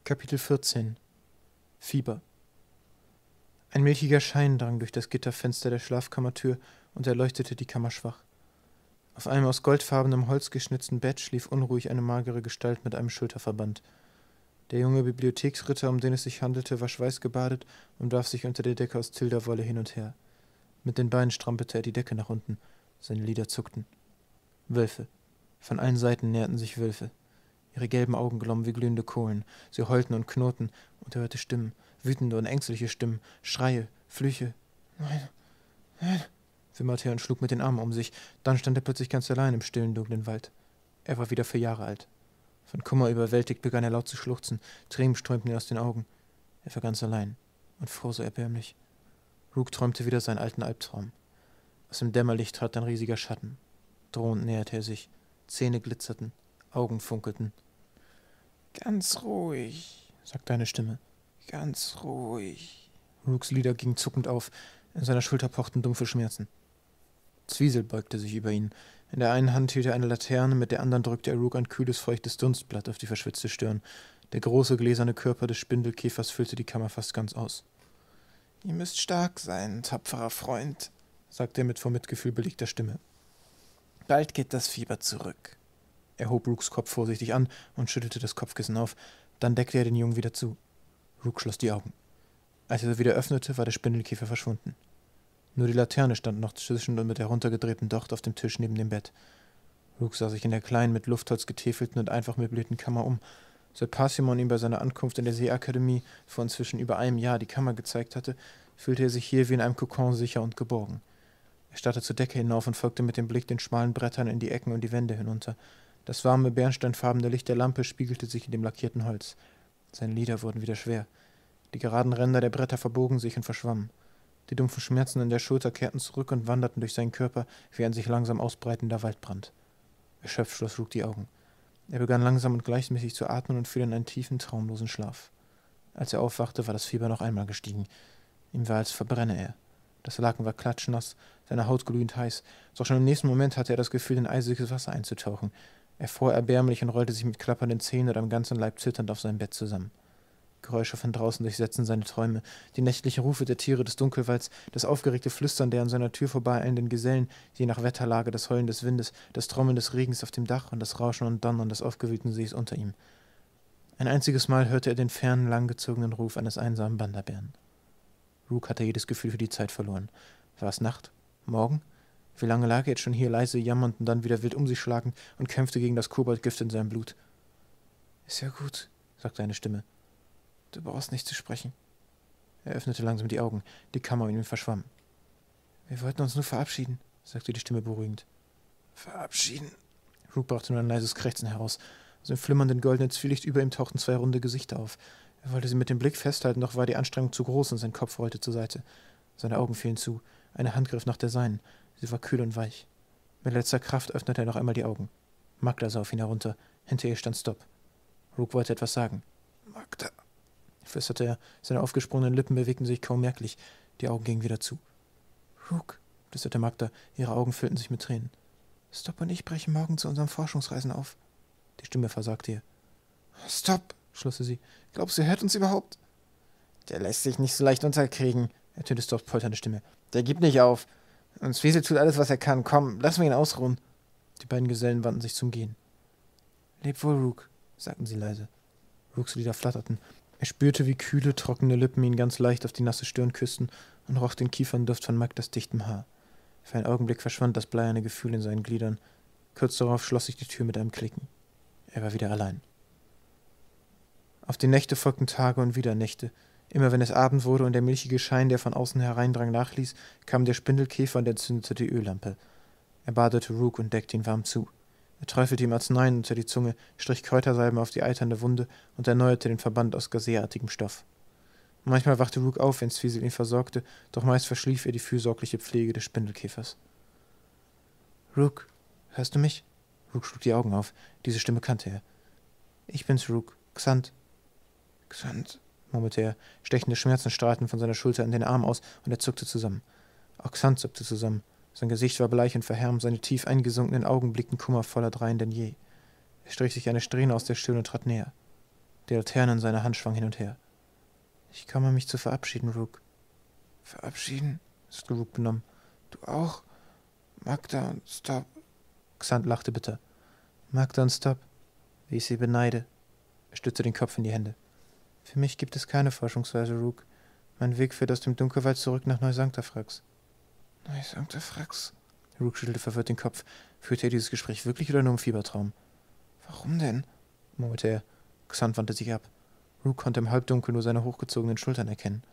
Kapitel 14 Fieber. Ein milchiger Schein drang durch das Gitterfenster der Schlafkammertür und erleuchtete die Kammer schwach. Auf einem aus goldfarbenem Holz geschnitzten Bett schlief unruhig eine magere Gestalt mit einem Schulterverband. Der junge Bibliotheksritter, um den es sich handelte, war schweißgebadet und warf sich unter der Decke aus Tilderwolle hin und her. Mit den Beinen strampelte er die Decke nach unten. Seine Lider zuckten. Wölfe. Von allen Seiten näherten sich Wölfe. Ihre gelben Augen glommen wie glühende Kohlen. Sie heulten und knurrten, und er hörte Stimmen, wütende und ängstliche Stimmen, Schreie, Flüche. Nein, nein, wimmerte er und schlug mit den Armen um sich. Dann stand er plötzlich ganz allein im stillen, dunklen Wald. Er war wieder 4 Jahre alt. Von Kummer überwältigt begann er laut zu schluchzen. Tränen strömten ihm aus den Augen. Er war ganz allein und fror so erbärmlich. Rook träumte wieder seinen alten Albtraum. Aus dem Dämmerlicht trat ein riesiger Schatten. Drohend näherte er sich. Zähne glitzerten, Augen funkelten. »Ganz ruhig«, sagte eine Stimme. »Ganz ruhig.« Rooks Lider gingen zuckend auf. In seiner Schulter pochten dumpfe Schmerzen. Zwiesel beugte sich über ihn. In der einen Hand hielt er eine Laterne, mit der anderen drückte er Rook ein kühles, feuchtes Dunstblatt auf die verschwitzte Stirn. Der große, gläserne Körper des Spindelkäfers füllte die Kammer fast ganz aus. »Ihr müsst stark sein, tapferer Freund«, sagte er mit vor Mitgefühl belegter Stimme. »Bald geht das Fieber zurück.« Er hob Rooks Kopf vorsichtig an und schüttelte das Kopfkissen auf. Dann deckte er den Jungen wieder zu. Rook schloss die Augen. Als er sie wieder öffnete, war der Spindelkäfer verschwunden. Nur die Laterne stand noch zischend und mit heruntergedrehtem Docht auf dem Tisch neben dem Bett. Rook sah sich in der kleinen, mit Luftholz getäfelten und einfach möblierten Kammer um. Seit Parsimon ihm bei seiner Ankunft in der Seeakademie vor inzwischen über einem Jahr die Kammer gezeigt hatte, fühlte er sich hier wie in einem Kokon sicher und geborgen. Er starrte zur Decke hinauf und folgte mit dem Blick den schmalen Brettern in die Ecken und die Wände hinunter. Das warme, bernsteinfarbene Licht der Lampe spiegelte sich in dem lackierten Holz. Seine Lider wurden wieder schwer. Die geraden Ränder der Bretter verbogen sich und verschwammen. Die dumpfen Schmerzen in der Schulter kehrten zurück und wanderten durch seinen Körper wie ein sich langsam ausbreitender Waldbrand. Erschöpft schloss Rook die Augen. Er begann langsam und gleichmäßig zu atmen und fiel in einen tiefen, traumlosen Schlaf. Als er aufwachte, war das Fieber noch einmal gestiegen. Ihm war, als verbrenne er. Das Laken war klatschnass, seine Haut glühend heiß, doch schon im nächsten Moment hatte er das Gefühl, in eisiges Wasser einzutauchen. Er fror erbärmlich und rollte sich mit klappernden Zähnen und am ganzen Leib zitternd auf seinem Bett zusammen. Geräusche von draußen durchsetzten seine Träume, die nächtlichen Rufe der Tiere des Dunkelwalds, das aufgeregte Flüstern der an seiner Tür vorbeieilenden Gesellen, je nach Wetterlage das Heulen des Windes, das Trommeln des Regens auf dem Dach und das Rauschen und Donnern des aufgewühlten Sees unter ihm. Ein einziges Mal hörte er den fernen, langgezogenen Ruf eines einsamen Wanderbären. Rook hatte jedes Gefühl für die Zeit verloren. War es Nacht? Morgen? Wie lange lag er jetzt schon hier leise jammernd und dann wieder wild um sich schlagend und kämpfte gegen das Koboldgift in seinem Blut? »Ist ja gut«, sagte eine Stimme. »Du brauchst nicht zu sprechen.« Er öffnete langsam die Augen. Die Kammer in ihm verschwamm. »Wir wollten uns nur verabschieden«, sagte die Stimme beruhigend. »Verabschieden?« Rook brachte nur ein leises Krächzen heraus. Aus dem flimmernden goldenen Zwielicht über ihm tauchten 2 runde Gesichter auf. Er wollte sie mit dem Blick festhalten, doch war die Anstrengung zu groß und sein Kopf rollte zur Seite. Seine Augen fielen zu. Eine Hand griff nach der seinen. Sie war kühl und weich. Mit letzter Kraft öffnete er noch einmal die Augen. Magda sah auf ihn herunter. Hinter ihr stand Stop. Rook wollte etwas sagen. »Magda«, flüsterte er. Seine aufgesprungenen Lippen bewegten sich kaum merklich. Die Augen gingen wieder zu. »Rook«, flüsterte Magda. Ihre Augen füllten sich mit Tränen. »Stop und ich brechen morgen zu unseren Forschungsreisen auf.« Die Stimme versagte ihr. »Stop«, schloss sie. »Glaubst du, er hört uns überhaupt?« »Der lässt sich nicht so leicht unterkriegen«, ertönte Stops polternde Stimme. »Der gibt nicht auf. Und Zwiesel tut alles, was er kann. Komm, lassen wir ihn ausruhen.« Die beiden Gesellen wandten sich zum Gehen. »Leb wohl, Rook«, sagten sie leise. Rooks Lider flatterten. Er spürte, wie kühle, trockene Lippen ihn ganz leicht auf die nasse Stirn küssten und roch den Kiefernduft von Magdas dichtem Haar. Für einen Augenblick verschwand das bleierne Gefühl in seinen Gliedern. Kurz darauf schloss sich die Tür mit einem Klicken. Er war wieder allein. Auf die Nächte folgten Tage und wieder Nächte. Immer wenn es Abend wurde und der milchige Schein, der von außen hereindrang, nachließ, kam der Spindelkäfer und entzündete die Öllampe. Er badete Rook und deckte ihn warm zu. Er träufelte ihm Arzneien unter die Zunge, strich Kräutersalben auf die eiternde Wunde und erneuerte den Verband aus gazeartigem Stoff. Manchmal wachte Rook auf, wenn Zwiesel ihn versorgte, doch meist verschlief er die fürsorgliche Pflege des Spindelkäfers. »Rook, hörst du mich?« Rook schlug die Augen auf. Diese Stimme kannte er. »Ich bin's, Rook. Xant.« »Xant«, murmelte er. Stechende Schmerzen strahlten von seiner Schulter in den Arm aus, und er zuckte zusammen. Auch Xant zuckte zusammen. Sein Gesicht war bleich und verhärmt, seine tief eingesunkenen Augen blickten kummervoller drein denn je. Er strich sich eine Strähne aus der Stirn und trat näher. Die Laterne in seiner Hand schwang hin und her. »Ich komme, mich zu verabschieden, Rook.« »Verabschieden?« sagte Rook benommen. »Du auch? Magda und Stop?« Xant lachte bitter. »Magda und Stop, wie ich sie beneide.« Er stützte den Kopf in die Hände. »Für mich gibt es keine Forschungsreise, Rook. Mein Weg führt aus dem Dunkelwald zurück nach Neu-Sanctafrax.« »Neu-Sanctafrax?« Rook schüttelte verwirrt den Kopf. Führte er dieses Gespräch wirklich oder nur im Fiebertraum? »Warum denn?« murmelte er. Xant wandte sich ab. Rook konnte im Halbdunkel nur seine hochgezogenen Schultern erkennen.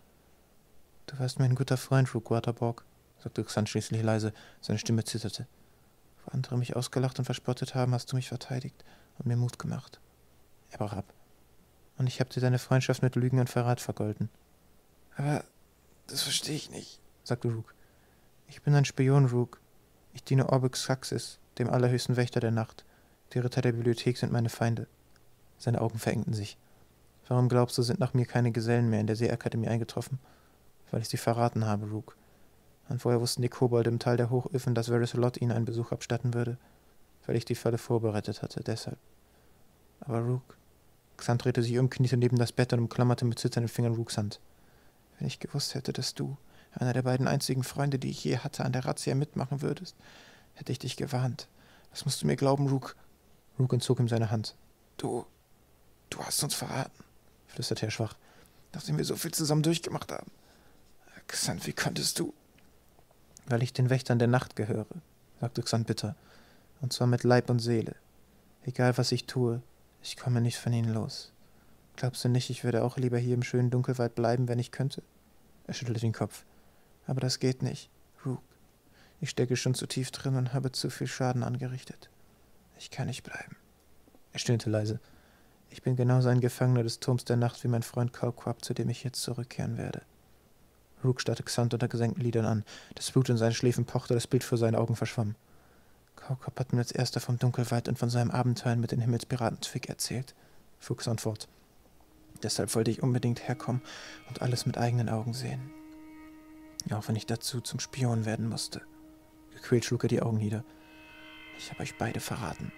»Du warst mir ein guter Freund, Rook Waterborg«, sagte Xant schließlich leise. Seine Stimme zitterte. »Wo andere mich ausgelacht und verspottet haben, hast du mich verteidigt und mir Mut gemacht.« Er brach ab. »Und ich habe dir deine Freundschaft mit Lügen und Verrat vergolden.« »Aber das verstehe ich nicht«, sagte Rook. »Ich bin ein Spion, Rook. Ich diene Orbix Saxis, dem allerhöchsten Wächter der Nacht. Die Ritter der Bibliothek sind meine Feinde.« Seine Augen verengten sich. »Warum glaubst du, sind nach mir keine Gesellen mehr in der Seeakademie eingetroffen?« »Weil ich sie verraten habe, Rook. Und woher wussten die Kobolde im Tal der Hochöfen, dass Varys Lot ihnen einen Besuch abstatten würde? Weil ich die Falle vorbereitet hatte, deshalb. Aber Rook...« Xant drehte sich um, kniete neben das Bett und umklammerte mit zitternden Fingern Rooks Hand. »Wenn ich gewusst hätte, dass du, einer der beiden einzigen Freunde, die ich je hatte, an der Razzia mitmachen würdest, hätte ich dich gewarnt. Das musst du mir glauben, Rook.« Rook entzog ihm seine Hand. Du hast uns verraten«, flüsterte er schwach, »nachdem wir so viel zusammen durchgemacht haben. Xant, wie konntest du?« »Weil ich den Wächtern der Nacht gehöre«, sagte Xant bitter, »und zwar mit Leib und Seele. Egal, was ich tue, ich komme nicht von ihnen los. Glaubst du nicht, ich würde auch lieber hier im schönen Dunkelwald bleiben, wenn ich könnte?« Er schüttelte den Kopf. »Aber das geht nicht, Rook. Ich stecke schon zu tief drin und habe zu viel Schaden angerichtet. Ich kann nicht bleiben.« Er stöhnte leise. »Ich bin genauso ein Gefangener des Turms der Nacht wie mein Freund Kaulquap, zu dem ich jetzt zurückkehren werde.« Rook starrte Xant unter gesenkten Lidern an. Das Blut in seinen Schläfen pochte, das Bild vor seinen Augen verschwamm. »Kaulquap hat mir als erster vom Dunkelwald und von seinem Abenteuern mit den Himmelspiraten Twig erzählt«, fuhr Xant fort. »Deshalb wollte ich unbedingt herkommen und alles mit eigenen Augen sehen. Auch wenn ich dazu zum Spion werden musste.« Gequält schlug er die Augen nieder. »Ich habe euch beide verraten.«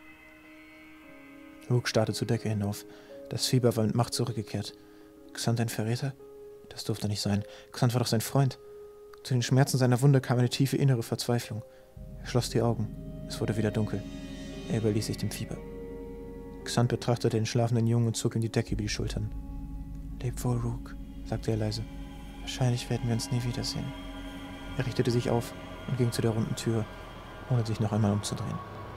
Rook starrte zur Decke hinauf. Das Fieber war mit Macht zurückgekehrt. Xant ein Verräter? Das durfte nicht sein. Xant war doch sein Freund. Zu den Schmerzen seiner Wunde kam eine tiefe innere Verzweiflung. Er schloss die Augen. Es wurde wieder dunkel. Er überließ sich dem Fieber. Xant betrachtete den schlafenden Jungen und zog ihm die Decke über die Schultern. »Leb wohl, Rook«, sagte er leise. »Wahrscheinlich werden wir uns nie wiedersehen.« Er richtete sich auf und ging zu der runden Tür, ohne sich noch einmal umzudrehen.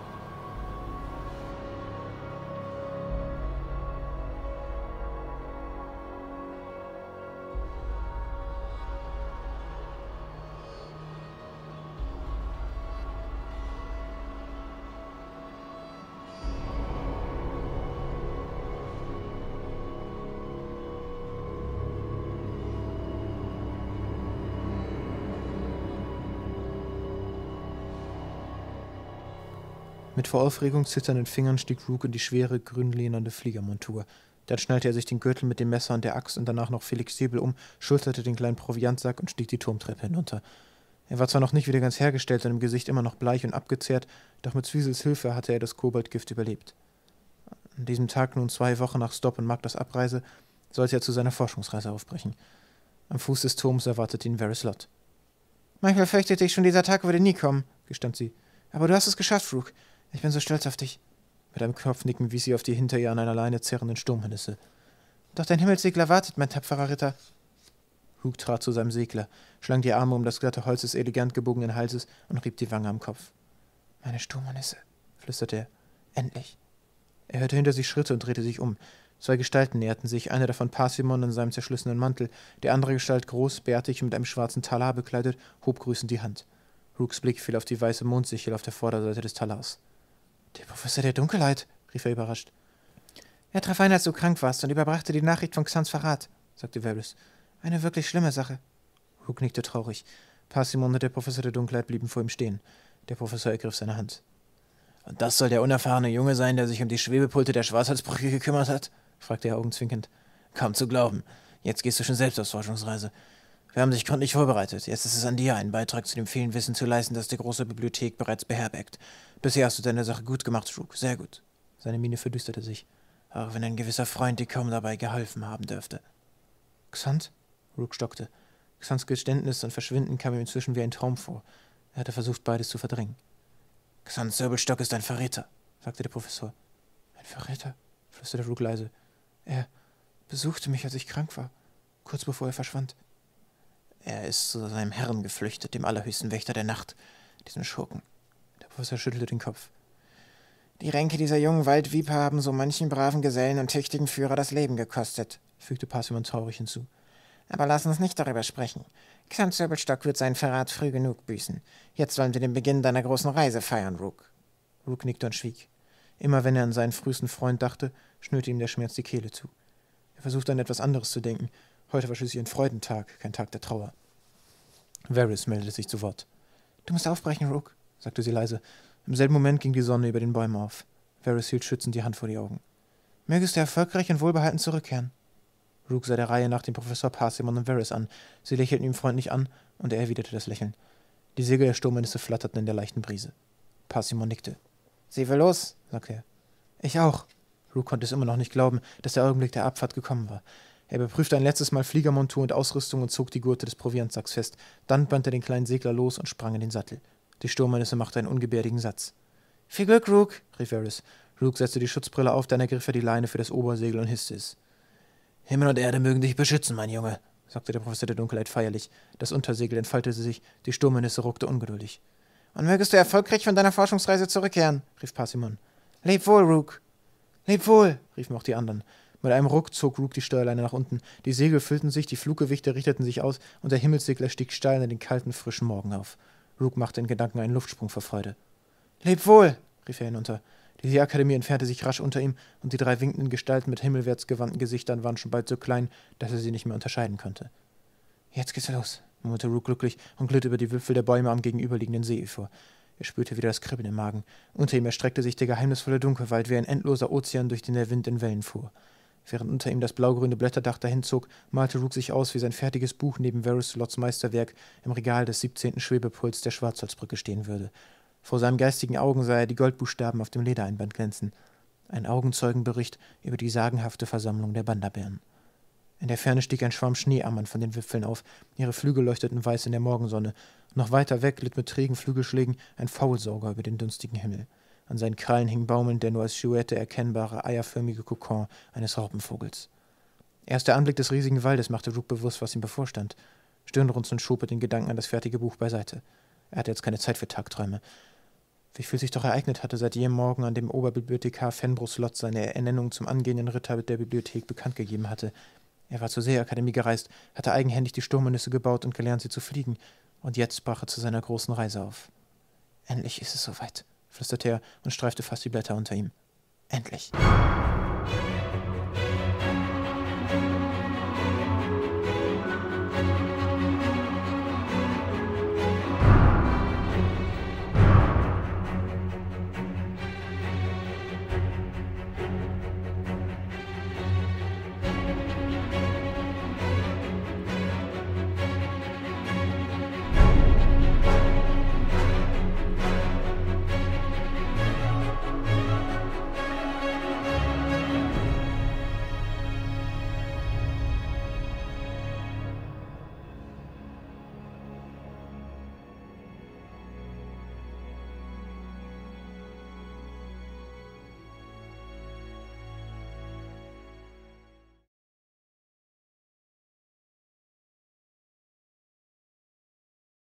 Mit vor Aufregung zitternden Fingern stieg Rook in die schwere, grünlehmende Fliegermontur. Dann schnallte er sich den Gürtel mit dem Messer und der Axt und danach noch flexibel um, schulterte den kleinen Proviantsack und stieg die Turmtreppe hinunter. Er war zwar noch nicht wieder ganz hergestellt und im Gesicht immer noch bleich und abgezehrt, doch mit Zwiesels Hilfe hatte er das Koboldgift überlebt. An diesem Tag, nun 2 Wochen nach Stop und Magdas Abreise, sollte er zu seiner Forschungsreise aufbrechen. Am Fuß des Turms erwartete ihn Varys Lot. »Manchmal fürchtete ich schon, dieser Tag würde nie kommen«, gestand sie. »Aber du hast es geschafft, Rook. Ich bin so stolz auf dich.« Mit einem Kopfnicken wies sie auf die hinter ihr an einer Leine zerrenden Sturmhörnisse. »Doch dein Himmelssegler wartet, mein tapferer Ritter.« Rook trat zu seinem Segler, schlang die Arme um das glatte Holz des elegant gebogenen Halses und rieb die Wange am Kopf. »Meine Sturmhörnisse«, flüsterte er. »Endlich.« Er hörte hinter sich Schritte und drehte sich um. 2 Gestalten näherten sich, eine davon Parsimon in seinem zerschlissenen Mantel, die andere Gestalt groß, bärtig und mit einem schwarzen Talar bekleidet, hob grüßend die Hand. Rooks Blick fiel auf die weiße Mondsichel auf der Vorderseite des Talars. »Der Professor der Dunkelheit«, rief er überrascht. »Er traf ein, als du krank warst, und überbrachte die Nachricht von Xants Verrat«, sagte Varys. »Eine wirklich schlimme Sache.« Rook nickte traurig. Parsimon und der Professor der Dunkelheit blieben vor ihm stehen. Der Professor ergriff seine Hand. »Und das soll der unerfahrene Junge sein, der sich um die Schwebepulte der Schwarzhalsbrücke gekümmert hat?« fragte er augenzwinkend. »Kaum zu glauben. Jetzt gehst du schon selbst auf Forschungsreise. Wir haben dich gründlich vorbereitet. Jetzt ist es an dir, einen Beitrag zu dem vielen Wissen zu leisten, das die große Bibliothek bereits beherbergt. Bisher hast du deine Sache gut gemacht, Rook. Sehr gut.« Seine Miene verdüsterte sich. auch wenn ein gewisser Freund dir kaum dabei geholfen haben dürfte. Xant? Rook stockte. Xants Geständnis und Verschwinden kam ihm inzwischen wie ein Traum vor. Er hatte versucht, beides zu verdrängen. Xant Zirbelstock ist ein Verräter, sagte der Professor. Ein Verräter? Flüsterte Rook leise. Er besuchte mich, als ich krank war, kurz bevor er verschwand. Er ist zu seinem Herrn geflüchtet, dem allerhöchsten Wächter der Nacht, diesem Schurken. Der Professor schüttelte den Kopf. Die Ränke dieser jungen Waldviper haben so manchen braven Gesellen und tüchtigen Führer das Leben gekostet, fügte Parsimon traurig hinzu. Aber lass uns nicht darüber sprechen. Xant Zirbelstock wird seinen Verrat früh genug büßen. Jetzt wollen wir den Beginn deiner großen Reise feiern, Rook. Rook nickte und schwieg. Immer wenn er an seinen frühesten Freund dachte, schnürte ihm der Schmerz die Kehle zu. Er versuchte an etwas anderes zu denken. Heute war schließlich ein Freudentag, kein Tag der Trauer. Varys meldete sich zu Wort. »Du musst aufbrechen, Rook«, sagte sie leise. Im selben Moment ging die Sonne über den Bäumen auf. Varys hielt schützend die Hand vor die Augen. »Mögest du erfolgreich und wohlbehalten zurückkehren?« Rook sah der Reihe nach dem Professor Parsimon und Varys an. Sie lächelten ihm freundlich an, und er erwiderte das Lächeln. Die Segel der Sturmnisse flatterten in der leichten Brise. Parsimon nickte. »Sie will los«, sagte er. »Ich auch.« Rook konnte es immer noch nicht glauben, dass der Augenblick der Abfahrt gekommen war. Er überprüfte ein letztes Mal Fliegermontur und Ausrüstung und zog die Gurte des Proviantsacks fest. Dann band er den kleinen Segler los und sprang in den Sattel. Die Sturmnisse machte einen ungebärdigen Satz. »Viel Glück, Rook«, rief Varys. Rook setzte die Schutzbrille auf, dann ergriff er die Leine für das Obersegel und hisste es. »Himmel und Erde mögen dich beschützen, mein Junge«, sagte der Professor der Dunkelheit feierlich. Das Untersegel entfaltete sich, die Sturmnisse ruckte ungeduldig. »Und mögest du erfolgreich von deiner Forschungsreise zurückkehren«, rief Parsimon. »Leb wohl, Rook.« »Leb wohl«, riefen auch die anderen. Mit einem Ruck zog Rook die Steuerleine nach unten. Die Segel füllten sich, die Fluggewichte richteten sich aus, und der Himmelssegler stieg steil in den kalten, frischen Morgen auf. Rook machte in Gedanken einen Luftsprung vor Freude. »Leb wohl«, rief er hinunter. Die Seeakademie entfernte sich rasch unter ihm, und die 3 winkenden Gestalten mit himmelwärts gewandten Gesichtern waren schon bald so klein, dass er sie nicht mehr unterscheiden konnte. »Jetzt geht's los«, murmelte Rook glücklich und glitt über die Wipfel der Bäume am gegenüberliegenden Seeufer. Er spürte wieder das Kribbeln im Magen. Unter ihm erstreckte sich der geheimnisvolle Dunkelwald wie ein endloser Ozean, durch den der Wind in Wellen fuhr. Während unter ihm das blaugrüne Blätterdach dahinzog, malte Rook sich aus, wie sein fertiges Buch neben Varys Slots Meisterwerk im Regal des 17. Schwebepuls der Schwarzholzbrücke stehen würde. Vor seinen geistigen Augen sah er die Goldbuchstaben auf dem Ledereinband glänzen. Ein Augenzeugenbericht über die sagenhafte Versammlung der Banderbären. In der Ferne stieg ein Schwarm Schneeammern von den Wipfeln auf. Ihre Flügel leuchteten weiß in der Morgensonne. Noch weiter weg glitt mit trägen Flügelschlägen ein Faulsauger über den dunstigen Himmel. An seinen Krallen hing baumelnd der nur als Silhouette erkennbare, eierförmige Kokon eines Raupenvogels. Erst der Anblick des riesigen Waldes machte Rook bewusst, was ihm bevorstand. Stirnrunzelnd schob er den Gedanken an das fertige Buch beiseite. Er hatte jetzt keine Zeit für Tagträume. Wie viel sich doch ereignet hatte, seit jenem Morgen, an dem Oberbibliothekar Fenbros Lott seine Ernennung zum angehenden Ritter der Bibliothek bekannt gegeben hatte. Er war zur Seeakademie gereist, hatte eigenhändig die Sturmnisse gebaut und gelernt, sie zu fliegen. Und jetzt brach er zu seiner großen Reise auf. »Endlich ist es soweit«, flüsterte er und streifte fast die Blätter unter ihm. »Endlich!«